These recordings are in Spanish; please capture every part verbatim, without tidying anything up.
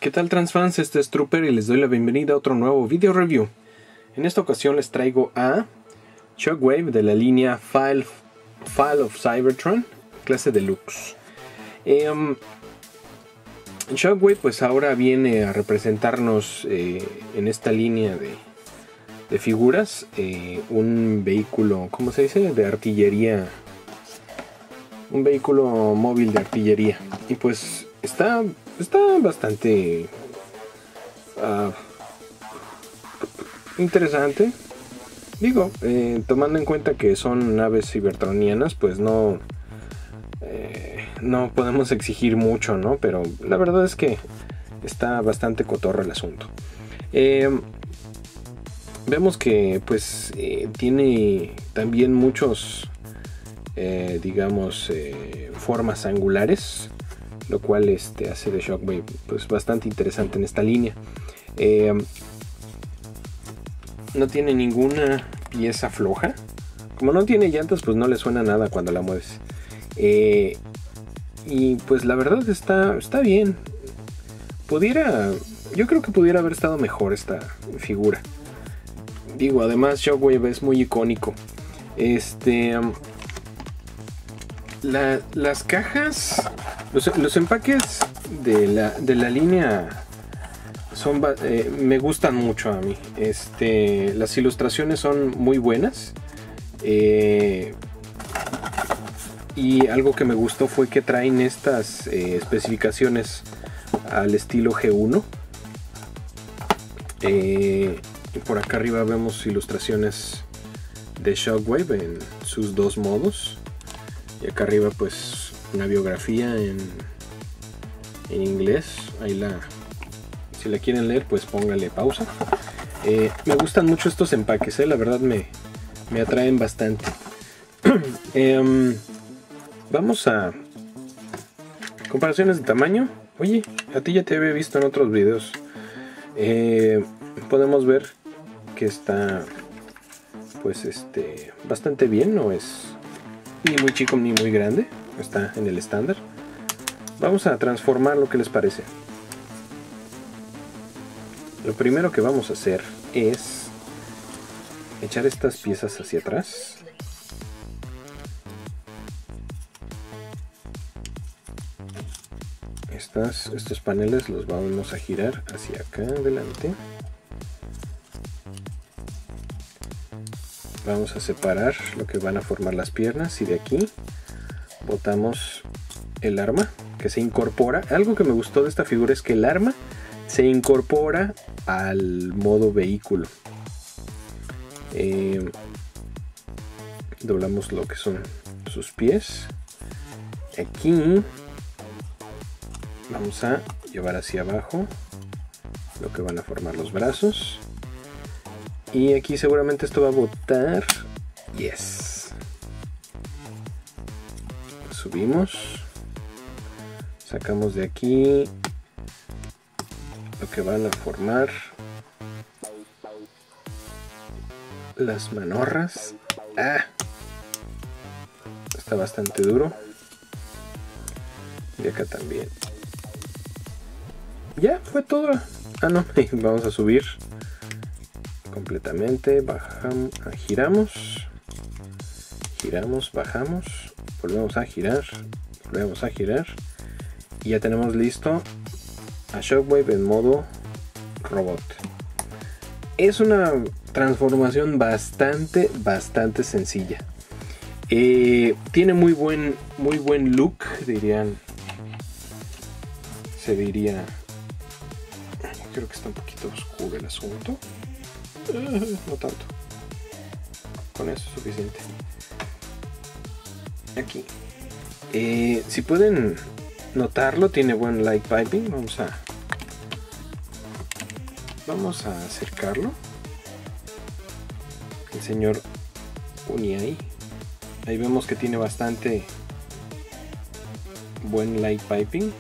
¿Qué tal transfans? Este es Trooper y les doy la bienvenida a otro nuevo video review. En esta ocasión les traigo a Shockwave de la línea File, File of Cybertron, clase deluxe. Eh, um, Shockwave pues ahora viene a representarnos eh, en esta línea de, de figuras eh, un vehículo, ¿cómo se dice? De artillería. Un vehículo móvil de artillería. Y pues está, está bastante uh, interesante. Digo, eh, tomando en cuenta que son naves cybertronianas, pues no, eh, no podemos exigir mucho, ¿no? Pero la verdad es que está bastante cotorro el asunto. Eh, vemos que pues eh, tiene también muchos... Eh, digamos eh, formas angulares, lo cual este, hace de Shockwave pues bastante interesante en esta línea. Eh, no tiene ninguna pieza floja, como no tiene llantas pues no le suena nada cuando la mueves, eh, y pues la verdad está, está bien. Pudiera, yo creo que pudiera haber estado mejor esta figura. Digo, además Shockwave es muy icónico. Este La, las cajas, los, los empaques de la, de la línea son, eh, me gustan mucho a mí. Este, las ilustraciones son muy buenas. Eh, y algo que me gustó fue que traen estas eh, especificaciones al estilo G uno. Eh, y por acá arriba vemos ilustraciones de Shockwave en sus dos modos. Y acá arriba pues una biografía en, en inglés. Ahí la, si la quieren leer pues póngale pausa. Eh, me gustan mucho estos empaques, eh, la verdad me, me atraen bastante. eh, vamos a comparaciones de tamaño. Oye, a ti ya te había visto en otros videos. Eh, podemos ver que está pues este bastante bien, no es ni muy chico ni muy grande, está en el estándar. Vamos a transformar lo que les parece. Lo primero que vamos a hacer es echar estas piezas hacia atrás. Estas, estos paneles los vamos a girar hacia acá adelante. Vamos a separar lo que van a formar las piernas y de aquí botamos el arma que se incorpora. Algo que me gustó de esta figura es que el arma se incorpora al modo vehículo. Eh, doblamos lo que son sus pies. Aquí vamos a llevar hacia abajo lo que van a formar los brazos. Y aquí seguramente esto va a botar. Yes. Subimos. Sacamos de aquí lo que van a formar las manorras. Ah, está bastante duro. Y acá también. Ya fue todo. Ah, no. Vamos a subir completamente, bajamos, giramos, giramos, bajamos, volvemos a girar, volvemos a girar y ya tenemos listo a Shockwave en modo robot. Es una transformación bastante, bastante sencilla. Eh, tiene muy buen, muy buen look, dirían, se diría. Creo que está un poquito oscuro el asunto. No tanto, con eso es suficiente. Aquí eh, si pueden notarlo, tiene buen light piping. Vamos a vamos a acercarlo. El señor Uniai, ahí vemos que tiene bastante buen light piping.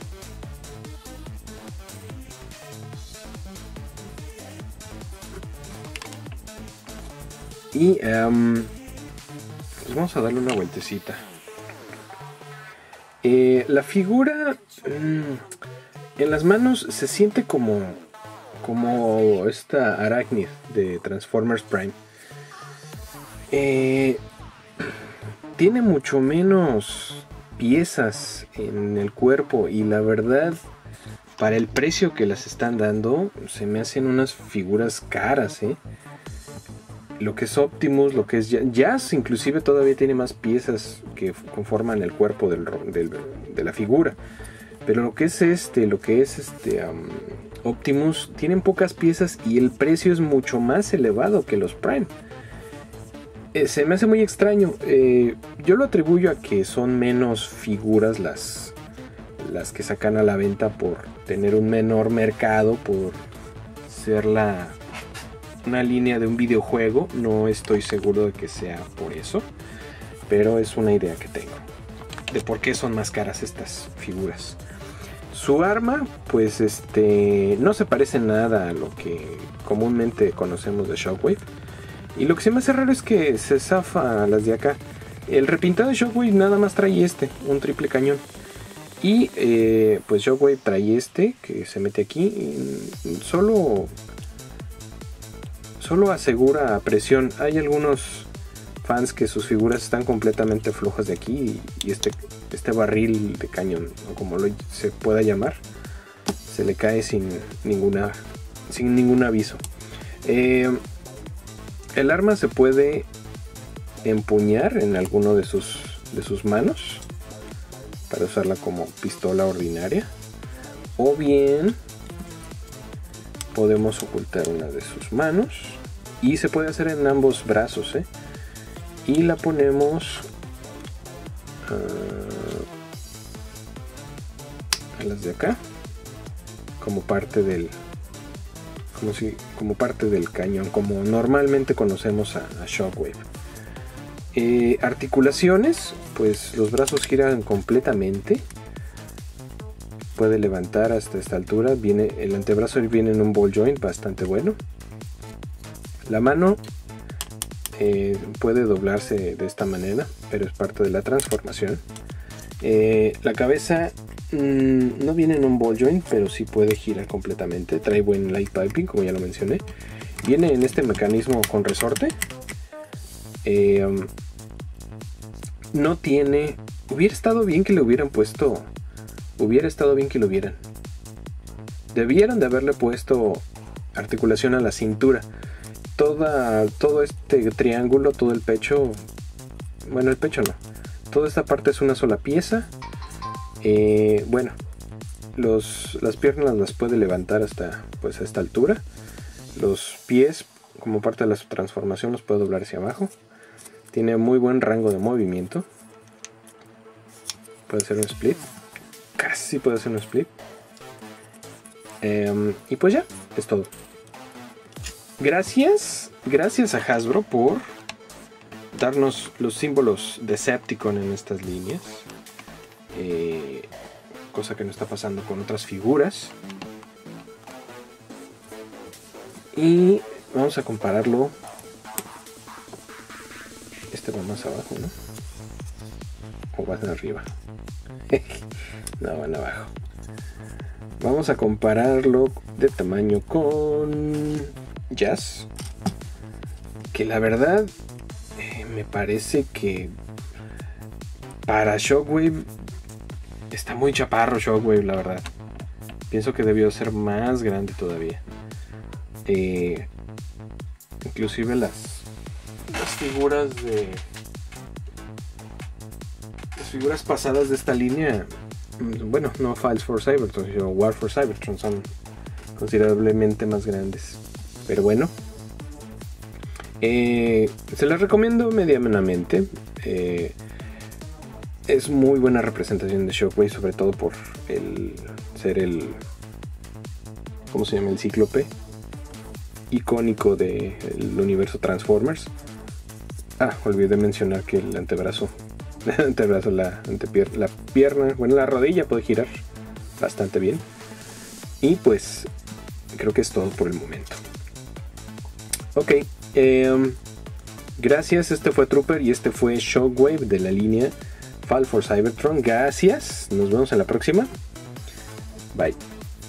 Y um, pues vamos a darle una vueltecita. Eh, la figura, mmm, En las manos se siente como, como esta Arachnid de Transformers Prime. Eh, tiene mucho menos piezas en el cuerpo y la verdad, para el precio que las están dando, se me hacen unas figuras caras, ¿eh? Lo que es Optimus, lo que es Jazz, inclusive todavía tiene más piezas que conforman el cuerpo del, del, de la figura. Pero lo que es este, lo que es este um, Optimus, tienen pocas piezas y el precio es mucho más elevado que los Prime. Eh, se me hace muy extraño. Eh, yo lo atribuyo a que son menos figuras las, las que sacan a la venta por tener un menor mercado, por ser la... una línea de un videojuego. No estoy seguro de que sea por eso, pero es una idea que tengo de por qué son más caras estas figuras. Su arma, pues este, no se parece nada a lo que comúnmente conocemos de Shockwave, y lo que se me hace raro es que se zafa a las de acá. El repintado de Shockwave nada más trae este, un triple cañón, y eh, pues Shockwave trae este que se mete aquí. Solo Solo asegura presión. Hay algunos fans que sus figuras están completamente flojas de aquí y este, este barril de cañón, o como lo, se pueda llamar, se le cae sin ninguna sin ningún aviso. Eh, el arma se puede empuñar en alguno de sus, de sus manos para usarla como pistola ordinaria, o bien podemos ocultar una de sus manos, y se puede hacer en ambos brazos, ¿eh? Y la ponemos uh, a las de acá como parte del como si como parte del cañón, como normalmente conocemos a, a Shockwave. Eh, articulaciones, pues los brazos giran completamente. Puede levantar hasta esta altura. Viene, el antebrazo viene en un ball joint bastante bueno. La mano eh, puede doblarse de esta manera, pero es parte de la transformación. Eh, la cabeza mmm, no viene en un ball joint, pero sí puede girar completamente. Trae buen light piping, como ya lo mencioné. Viene en este mecanismo con resorte. Eh, um, no tiene... Hubiera estado bien que le hubieran puesto... Hubiera estado bien que lo hubieran. Debieron de haberle puesto articulación a la cintura. Toda, todo este triángulo, todo el pecho... Bueno, el pecho no. Toda esta parte es una sola pieza. Eh, bueno, los, las piernas las puede levantar hasta pues a esta altura. Los pies, como parte de la transformación, los puede doblar hacia abajo. Tiene muy buen rango de movimiento. Puede hacer un split. Casi puede hacer un split. Eh, y pues ya, es todo. Gracias, gracias a Hasbro por darnos los símbolos Decepticon en estas líneas. Eh, cosa que no está pasando con otras figuras. Y vamos a compararlo. Este va más abajo, ¿no? O va arriba. No, van abajo. Vamos a compararlo de tamaño con Jazz, que la verdad eh, me parece que para Shockwave está muy chaparro. Shockwave, la verdad, pienso que debió ser más grande todavía. Eh, inclusive las, las figuras de las figuras pasadas de esta línea, bueno, no Files for Cybertron, sino War for Cybertron, son considerablemente más grandes. Pero bueno, eh, se las recomiendo medianamente. Eh, es muy buena representación de Shockwave, sobre todo por el ser el, ¿cómo se llama? El cíclope icónico del universo Transformers. Ah, olvidé mencionar que el antebrazo, el antebrazo, la antepierna, la pierna, bueno, la rodilla puede girar bastante bien. Y pues creo que es todo por el momento. Ok, eh, gracias. Este fue Trooper y este fue Shockwave de la línea Fall for Cybertron. Gracias, nos vemos en la próxima. Bye.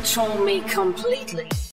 control me completely.